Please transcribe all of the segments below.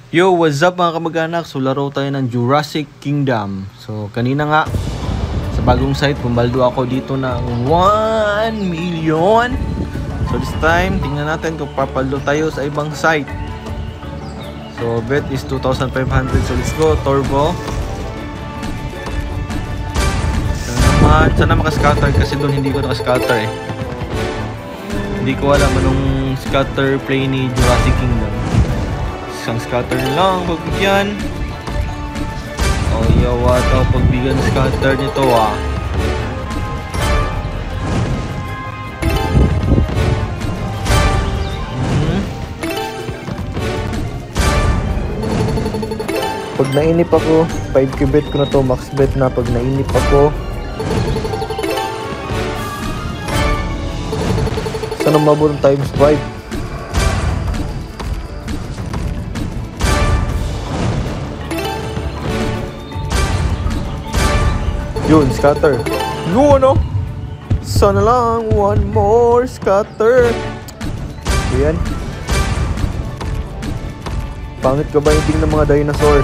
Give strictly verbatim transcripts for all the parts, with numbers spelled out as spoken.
Yo, what's up mga kamag-anak? So laro tayo ng Jurassic Kingdom. So kanina nga sa bagong site, pumaldo ako dito ng one million. So this time, tingnan natin kung papaldo tayo sa ibang site. So bet is two thousand five hundred. So let's go, turbo. Sana naman, sana makascatter kasi doon hindi ko nakascatter eh. Hindi ko alam anong scatter play ni Jurassic Kingdom. Isang scatter lang pagbigyan. Oh yawa daw pagbigyan ng scatter nito ah. Mm-hmm. Pag nainip ako, five K bet ko na to, max bet na pag nainip ako. Sana mabot ng times five. Yun, scatter. Yun, ano? Sana lang, one more scatter. Ayan. Pangit ka ba yung tingin ng mga dinosaur?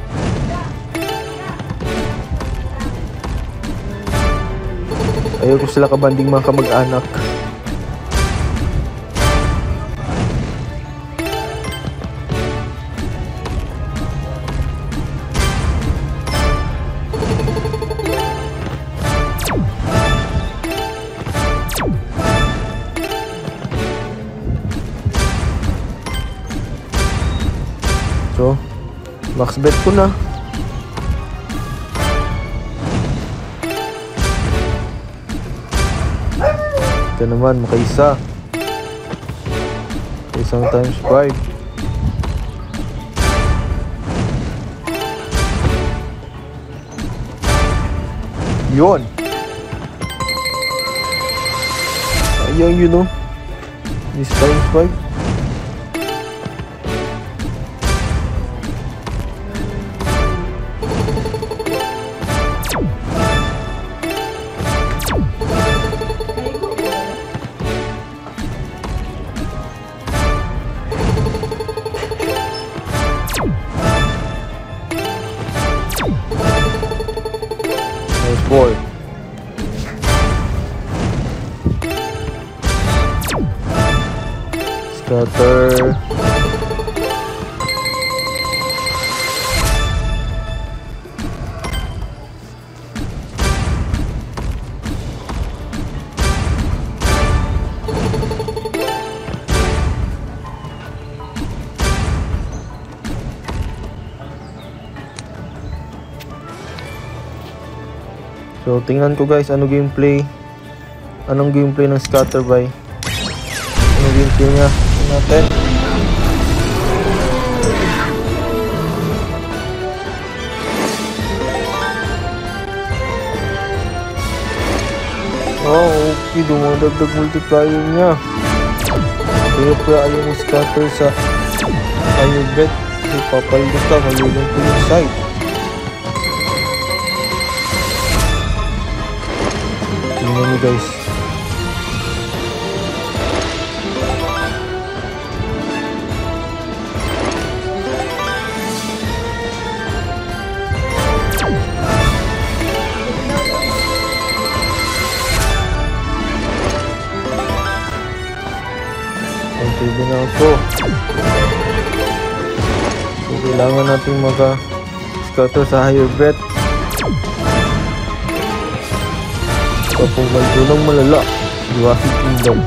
Ayaw ko sila kabanding mga kamag-anak. So, max bet ko na. Ito naman, makaisa. Isang times five. Yun. Ayaw yun, no? This times five. Four. Scatter. So, tingnan ko guys, ano gameplay. Anong gameplay ng scatter by? Ano gameplay niya? Tingnan natin. Oh, okay. Dumadagdag multiplier niya. Kaya pa ayaw mo scatter sa higher bet. So, papaldo ka. Mayroon ko yung site. Tingnan nyo guys. Pag-table na ako. So, kailangan natin maka-scatter sa higher bet. Kapag ng malala, Jurassic Kingdom.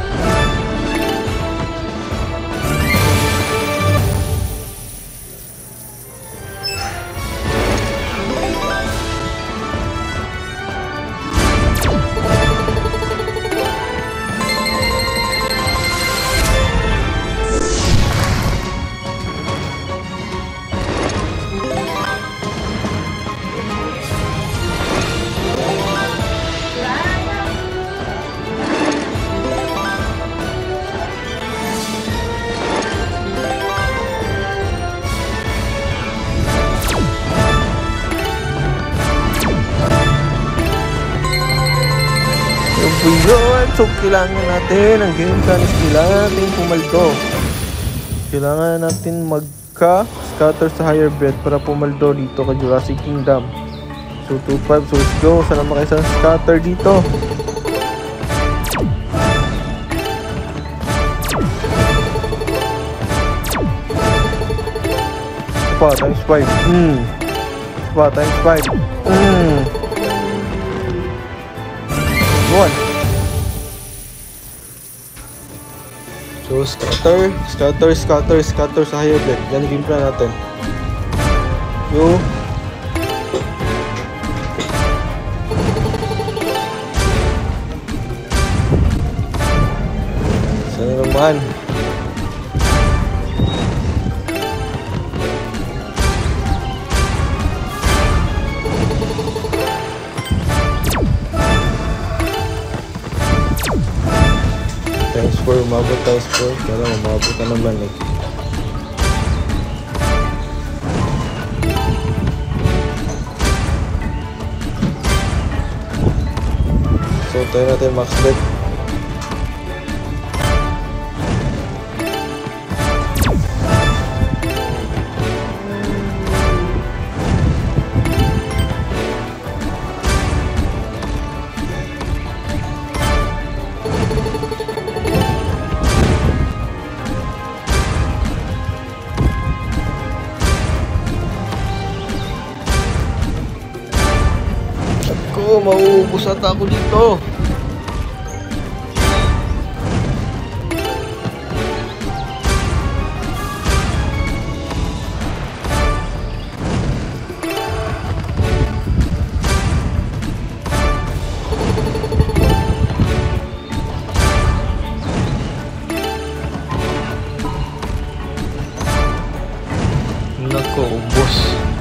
So yun, so kailangan natin ang game mechanics, kailangan natin pumaldo. Kailangan natin mag ka scatter sa higher bet para pumaldo dito ka Jurassic Kingdom. So two five, so let's go. Sana makaisang scatter dito. Pa times five. Hmm. Pa times five. Hmm. One. So scatter, scatter, scatter, scatter sa higher bet. Yan yung game plan natin. Yo. Sana naman. Times four, umabot times four. Kaya umabot na naman eh. So tayo natin max bet. Ako, mauubos ata ako dito. Nako, ubos.